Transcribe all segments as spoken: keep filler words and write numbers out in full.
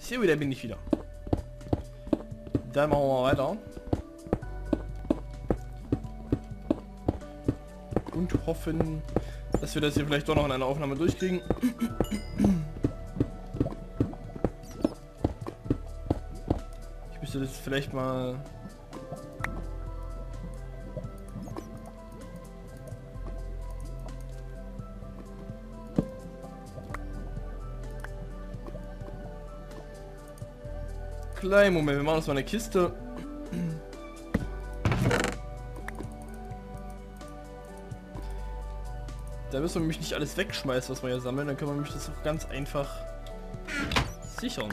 Hier wieder bin ich wieder. Dann machen wir mal weiter. Und hoffen, dass wir das hier vielleicht doch noch in einer Aufnahme durchkriegen. Ich müsste das vielleicht mal... Kleinen Moment, wir machen uns mal eine Kiste. Da müssen wir nämlich nicht alles wegschmeißen, was wir hier sammeln. Dann können wir nämlich das auch ganz einfach sichern.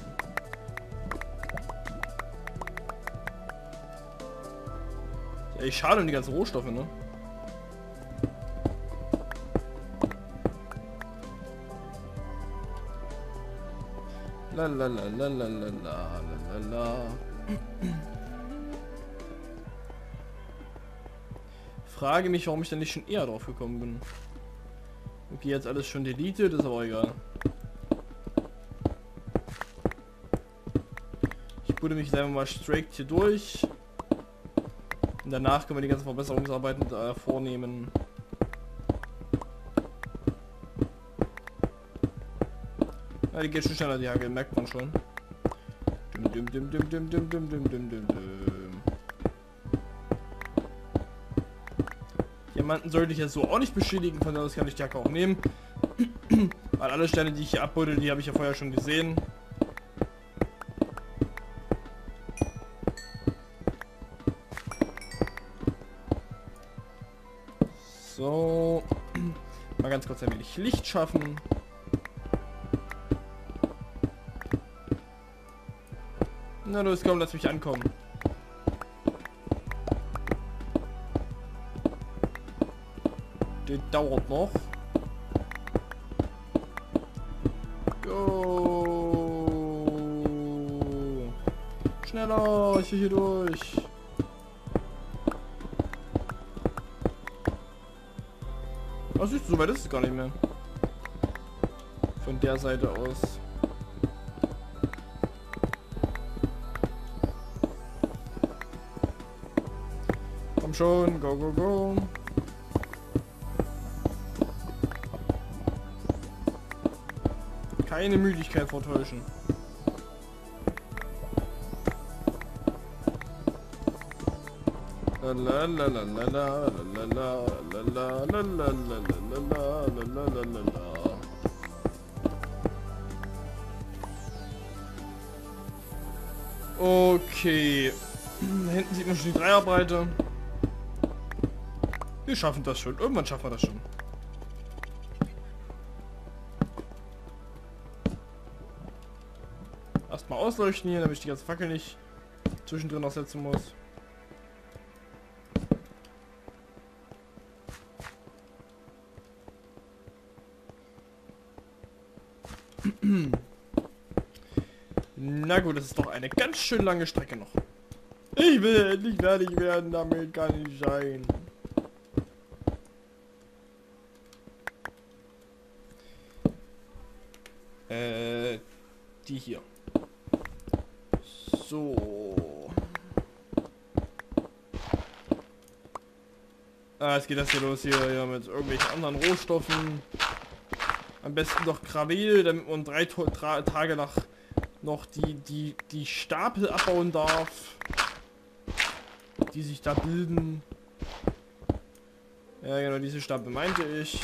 Ey, schade um die ganzen Rohstoffe, ne? La la la la la la la la la. Frage mich, warum ich da nicht schon eher drauf gekommen bin. Okay, jetzt alles schon deleted, ist aber egal. Ich bude mich selber mal straight hier durch. Und danach können wir die ganzen Verbesserungsarbeiten da vornehmen. Ja, die geht schon schneller, die Hagel, merkt man schon. Dum, dum, dum, dum, dum, dum, dum, dum, dum, dum. Diamanten sollte ich jetzt so auch nicht beschädigen, von daher kann ich die Jacke auch nehmen. Weil alle Sterne, die ich hier abbuddel, die habe ich ja vorher schon gesehen. So. Mal ganz kurz ein wenig Licht schaffen. Na los, komm, lass mich ankommen. Das dauert noch. Go. Schneller, ich will hier durch. Was ist so weit ist es gar nicht mehr. Von der Seite aus. Komm schon, go, go, go. Keine Müdigkeit vortäuschen. Okay. Hinten sieht man schon die Dreierbreite. Wir schaffen das schon. Irgendwann schaffen wir das schon. Erstmal ausleuchten hier, damit ich die ganze Fackel nicht zwischendrin noch setzen muss. Na gut, das ist doch eine ganz schön lange Strecke noch. Ich will endlich fertig werden, damit kann ich sein. Äh, die hier. So. Ah, jetzt geht das hier los hier, hier mit irgendwelchen anderen Rohstoffen. Am besten doch Gravel, damit man drei Tra Tage nach noch die, die, die Stapel abbauen darf. Die sich da bilden. Ja genau, diese Stapel meinte ich.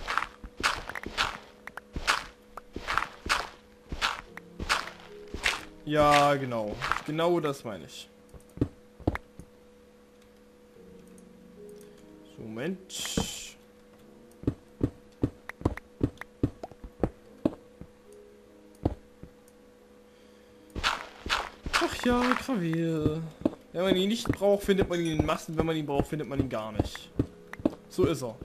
Ja, genau. Genau das meine ich. So, Moment. Ach ja, Gravel. Wenn man ihn nicht braucht, findet man ihn in Massen. Wenn man ihn braucht, findet man ihn gar nicht. So ist er.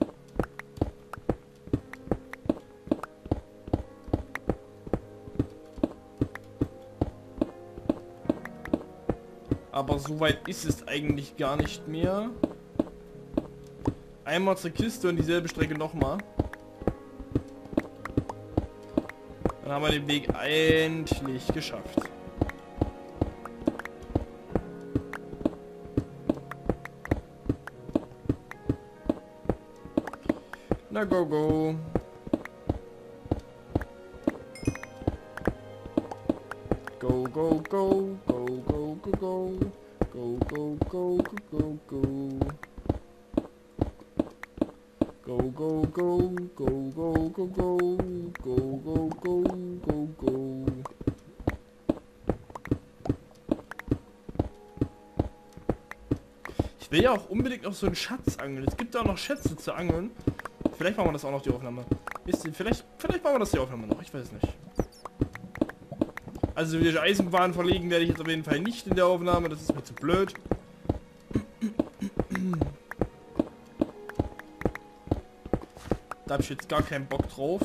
Aber so weit ist es eigentlich gar nicht mehr. Einmal zur Kiste und dieselbe Strecke nochmal. Dann haben wir den Weg endlich geschafft. Na go go. Go go go go go go go go go go go go. Go, go, go, go, go, go, go, go, go, go, go, go. Ich will ja auch unbedingt noch so einen Schatz angeln. Es gibt da auch noch Schätze zu angeln. Vielleicht machen wir das auch noch, die Aufnahme. Wisst ihr, vielleicht, vielleicht machen wir das die Aufnahme noch. Ich weiß nicht. Also die Eisenbahn verlegen werde ich jetzt auf jeden Fall nicht in der Aufnahme. Das ist mir zu blöd. Da habe ich jetzt gar keinen Bock drauf.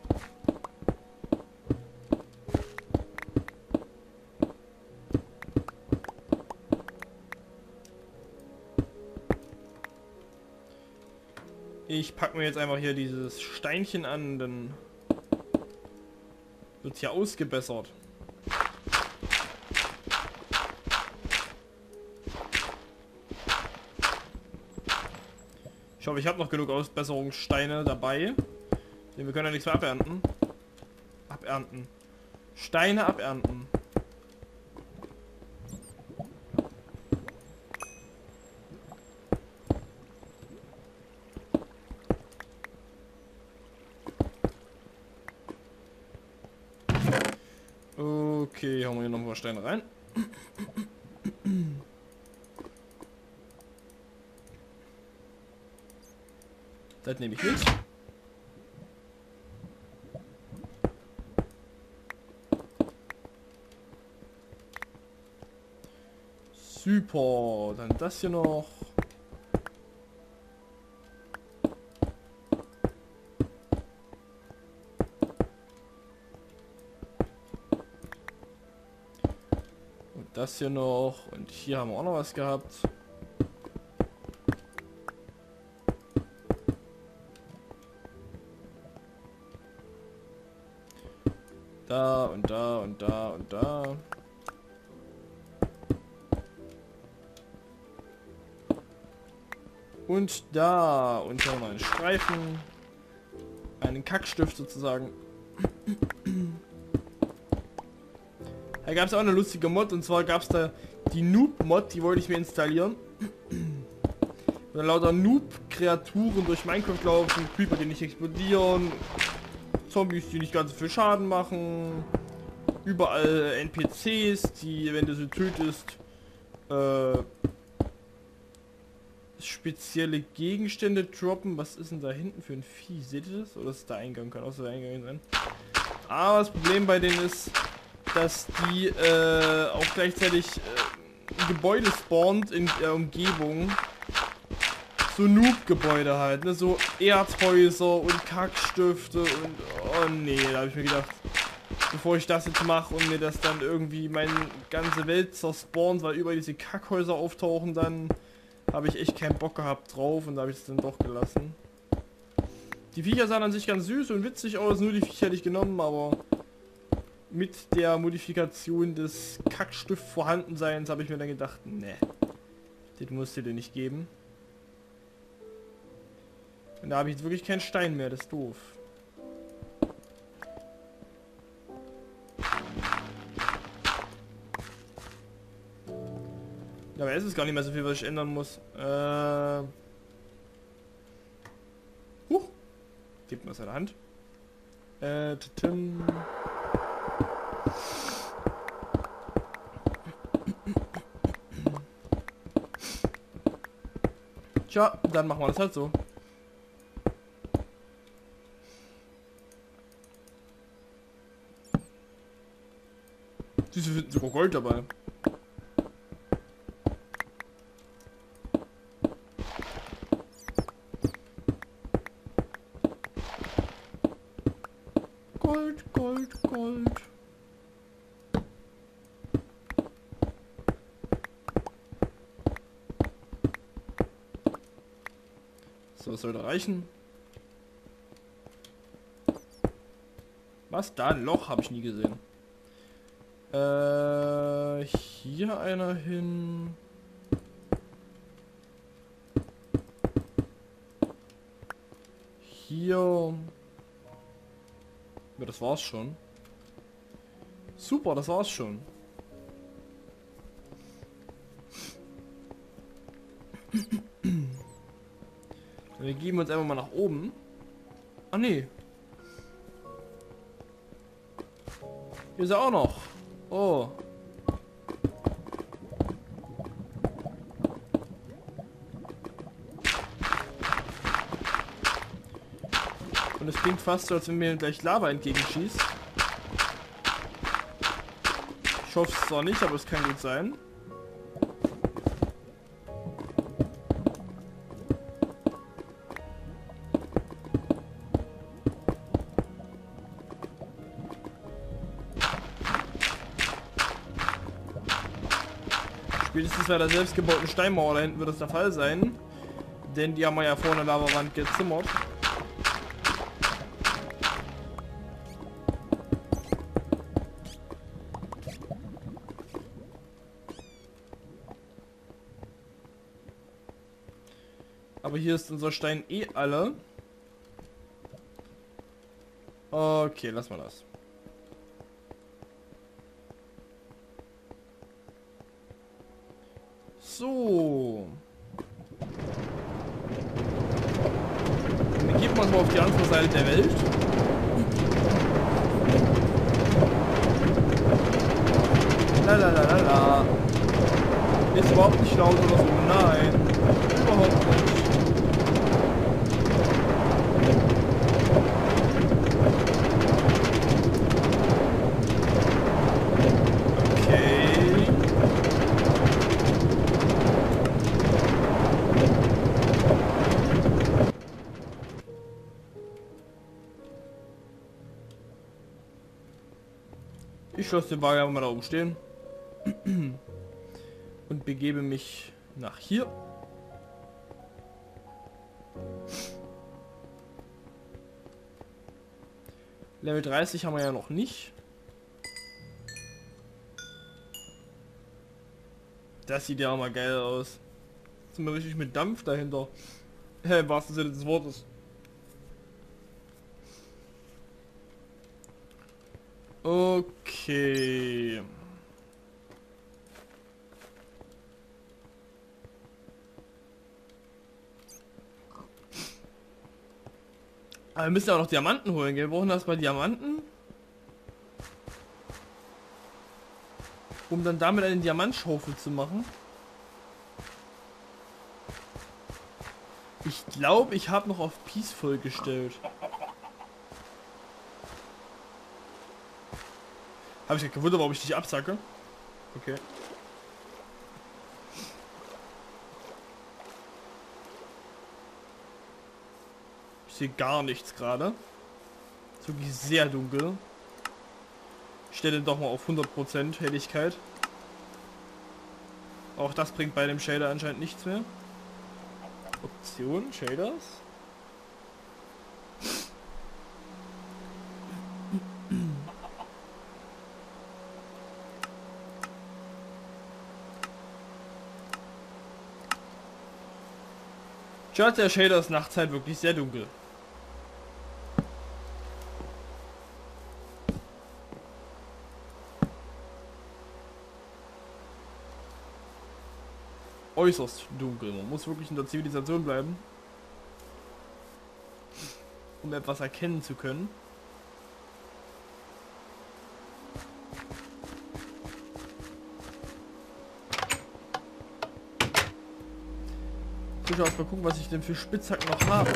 Ich packe mir jetzt einfach hier dieses Steinchen an, dann wird es hier ausgebessert. Ich hoffe, ich habe noch genug Ausbesserungssteine dabei. Denn wir können ja nichts mehr abernten. Abernten. Steine abernten. Okay, hauen wir hier noch ein paar Steine rein. Das nehme ich mit. Super, dann das hier noch. Und das hier noch. Und hier haben wir auch noch was gehabt. Da und da und da und da. Und da. Und hier noch einen Streifen. Einen Kackstift sozusagen. Da gab es auch eine lustige Mod. Und zwar gab es da die Noob-Mod. Die wollte ich mir installieren. Und dann lauter Noob-Kreaturen durch Minecraft laufen. Creeper, die nicht explodieren. Zombies, die nicht ganz so viel Schaden machen. Überall N P Cs, die, wenn du sie tötest, äh, spezielle Gegenstände droppen. Was ist denn da hinten für ein Vieh? Seht ihr das? Oder ist der Eingang? Kann auch so der Eingang sein. Aber das Problem bei denen ist, dass die äh, auch gleichzeitig äh, Gebäude spawnt in der Umgebung. So Noob-Gebäude halt, ne? So Erdhäuser und Kackstifte und... Oh nee, da habe ich mir gedacht, bevor ich das jetzt mache und mir das dann irgendwie meine ganze Welt zerspawnt, weil über diese Kackhäuser auftauchen, dann habe ich echt keinen Bock gehabt drauf und da habe ich es dann doch gelassen. Die Viecher sahen an sich ganz süß und witzig aus, nur die Viecher hätte ich genommen, aber mit der Modifikation des Kackstift Vorhandenseins habe ich mir dann gedacht, ne, das musst du dir nicht geben. Und da habe ich jetzt wirklich keinen Stein mehr, das ist doof. Ja, aber es ist gar nicht mehr so viel, was ich ändern muss. Äh... Huch! Gebt mir aus der Hand. Äh, tim. Tja, dann machen wir das halt so. Diese finden sogar Gold dabei. Gold, Gold, Gold. So, das sollte reichen. Was? Da ein Loch? Habe ich nie gesehen. Äh, hier einer hin. Hier. Ja, das war's schon. Super, das war's schon. Wir geben uns einfach mal nach oben. Ah nee. Hier ist er auch noch. Oh. Und es klingt fast so, als wenn mir gleich Lava entgegenschießt. Ich hoffe es zwar nicht, aber es kann gut sein. Spätestens bei der selbstgebauten Steinmauer da hinten wird es der Fall sein. Denn die haben wir ja vorne Lavawand gezimmert. Aber hier ist unser Stein eh alle. Okay, lass mal das. So. Dann geben wir uns mal auf die andere Seite der Welt. La la la la la. Ist überhaupt nicht laut oder so. Nein. Überhaupt nicht. Ich lasse den Wagen mal da oben stehen und begebe mich nach hier. Level dreißig haben wir ja noch nicht. Das sieht ja auch mal geil aus. Sind wir richtig mit Dampf dahinter. Im wahrsten Sinne des Wortes. Okay. Aber wir müssen ja auch noch Diamanten holen, gell? Wir brauchen erstmal Diamanten. Um dann damit eine Diamantschaufel zu machen. Ich glaube, ich habe noch auf Peaceful gestellt. Habe ich ja gewundert, warum ich dich absacke. Okay. Ich sehe gar nichts gerade. Ist wirklich sehr dunkel. Ich stelle doch mal auf hundert Prozent Helligkeit. Auch das bringt bei dem Shader anscheinend nichts mehr. Option, Shaders. Schaut, der Shader ist nachts halt wirklich sehr dunkel. Äußerst dunkel. Man muss wirklich in der Zivilisation bleiben, um etwas erkennen zu können. Ich muss erst mal gucken, was ich denn für Spitzhacken noch habe.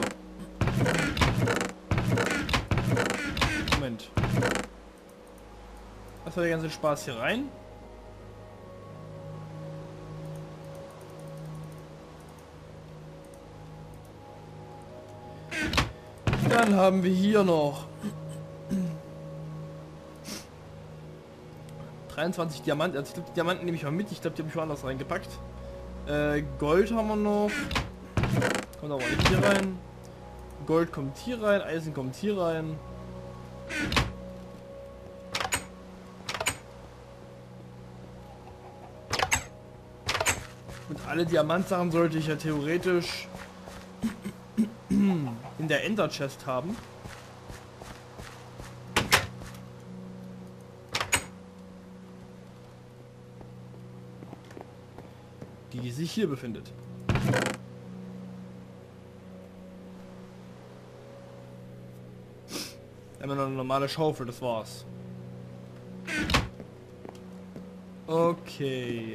Moment. Was war der ganze Spaß hier rein? Dann haben wir hier noch dreiundzwanzig Diamanten. Also ich glaube, die Diamanten nehme ich mal mit. Ich glaube, die habe ich woanders reingepackt. Äh, Gold haben wir noch. Kommt aber nicht hier rein. Gold kommt hier rein. Eisen kommt hier rein. Und alle Diamantsachen sollte ich ja theoretisch in der Ender Chest haben. Die sich hier befindet. Einmal noch eine normale Schaufel, das war's. Okay.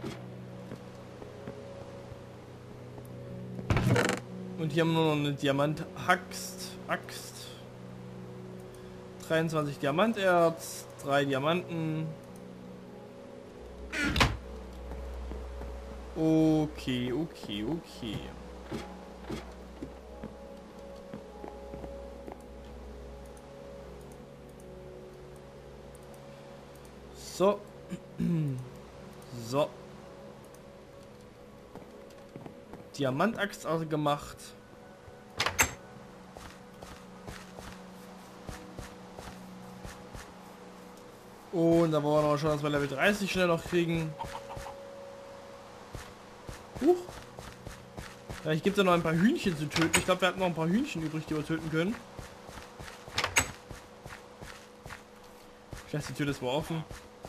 Und hier haben wir noch eine Diamant-Axt. Axt. dreiundzwanzig Diamanterz, drei Diamanten. Okay, okay, okay. So. So. Diamantaxt also gemacht. Und da wollen wir noch schon, dass wir Level dreißig schnell noch kriegen. Huch. Vielleicht gibt es ja noch ein paar Hühnchen zu töten. Ich glaube, wir hatten noch ein paar Hühnchen übrig, die wir töten können. Ich lasse die Tür das mal offen.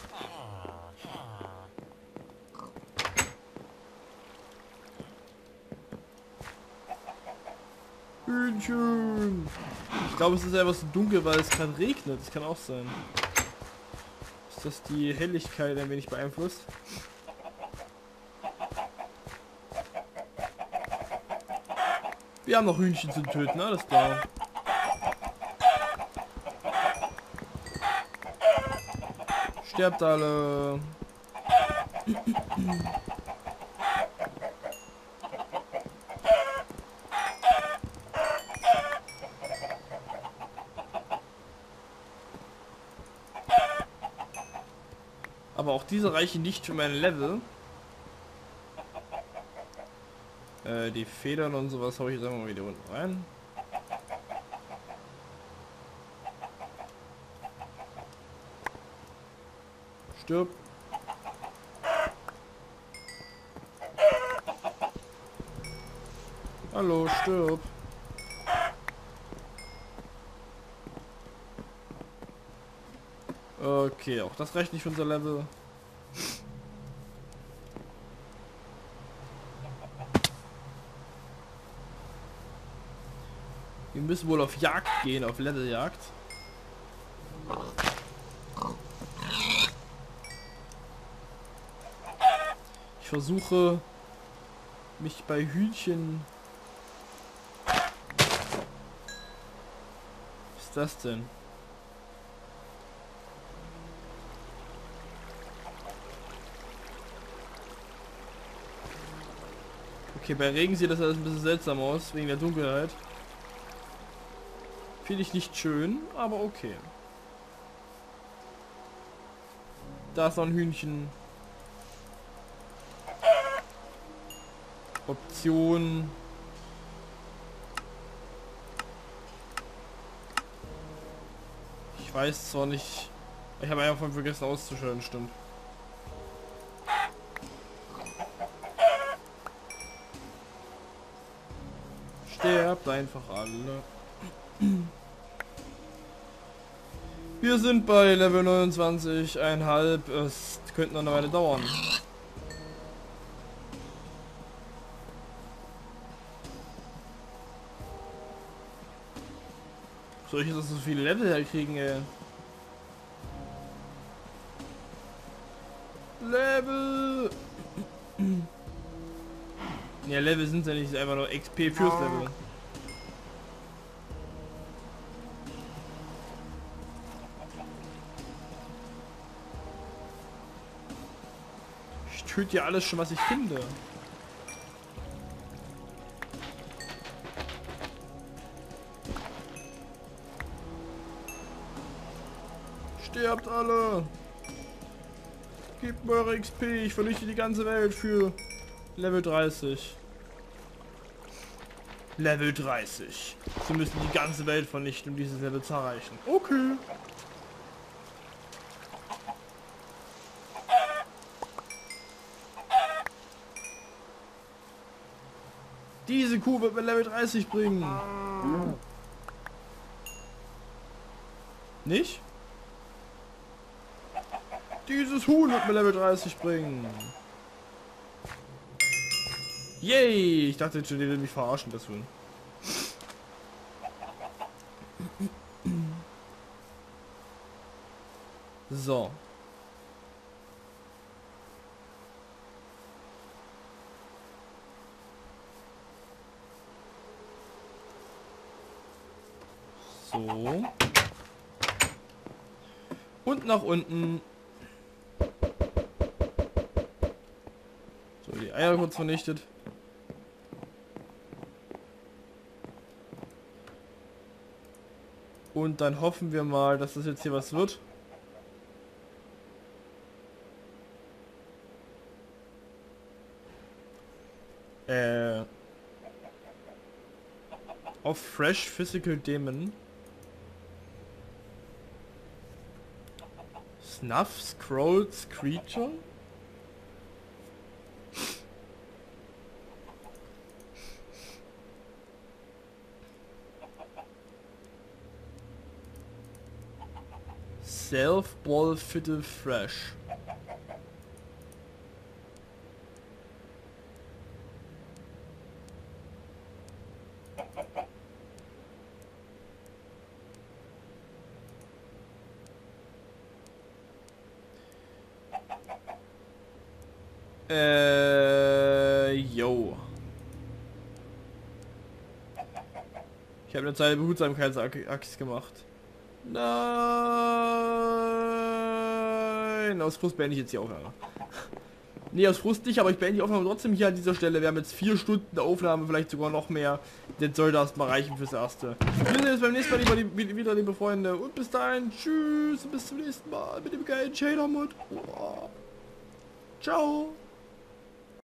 Hühnchen. Ich glaube, es ist einfach so dunkel, weil es gerade regnet. Das kann auch sein. Ist das die Helligkeit ein wenig beeinflusst? Wir haben noch Hühnchen zu töten, alles klar. Sterbt alle. Aber auch diese reichen nicht für mein Level. Äh, die Federn und sowas habe ich jetzt einfach mal wieder unten rein. Stirb. Hallo, stirb. Okay, auch das reicht nicht für unser Level. Wir müssen wohl auf Jagd gehen, auf Leveljagd. Ich versuche mich bei Hühnchen... Was ist das denn? Okay, bei Regen sieht das alles ein bisschen seltsam aus, wegen der Dunkelheit. Finde ich nicht schön, aber okay. Da ist noch ein Hühnchen. Option. Ich weiß zwar nicht. Ich habe einfach vergessen auszuschalten, stimmt. Sterbt einfach alle. Wir sind bei Level neunundzwanzig, einhalb. Es könnte noch eine Weile dauern. Soll ich jetzt so viele Level herkriegen, ey? Level! Ja, Level sind ja nicht, einfach nur X P fürs Level. Ich töte ja alles schon, was ich finde. Sterbt alle! Gebt mir eure X P, ich vernichte die ganze Welt für Level dreißig. Level dreißig. Sie müssen die ganze Welt vernichten, um dieses Level zu erreichen. Okay. Diese Kuh wird mir Level dreißig bringen. Nicht? Dieses Huhn wird mir Level dreißig bringen. Yay! Ich dachte schon, die will mich verarschen, das Huhn. So. So. Und nach unten. So, die Eier kurz vernichtet. Und dann hoffen wir mal, dass das jetzt hier was wird. Äh. Auf Fresh Physical Demon. Snuff Scrolls Creature? Self Ball Fiddle Fresh. Äh, yo. Ich habe eine Zeit Behutsamkeitsaxt gemacht. Nein! Aus Frust beende ich jetzt die Aufnahme. Nee, aus Frust nicht, aber ich beende die Aufnahme trotzdem hier an dieser Stelle. Wir haben jetzt vier Stunden Aufnahme, vielleicht sogar noch mehr. Das soll das mal reichen fürs Erste. Wir sehen uns beim nächsten Mal lieber, die, wieder, liebe Freunde. Und bis dahin, tschüss, bis zum nächsten Mal mit dem geilen Shader-Mod. Ciao!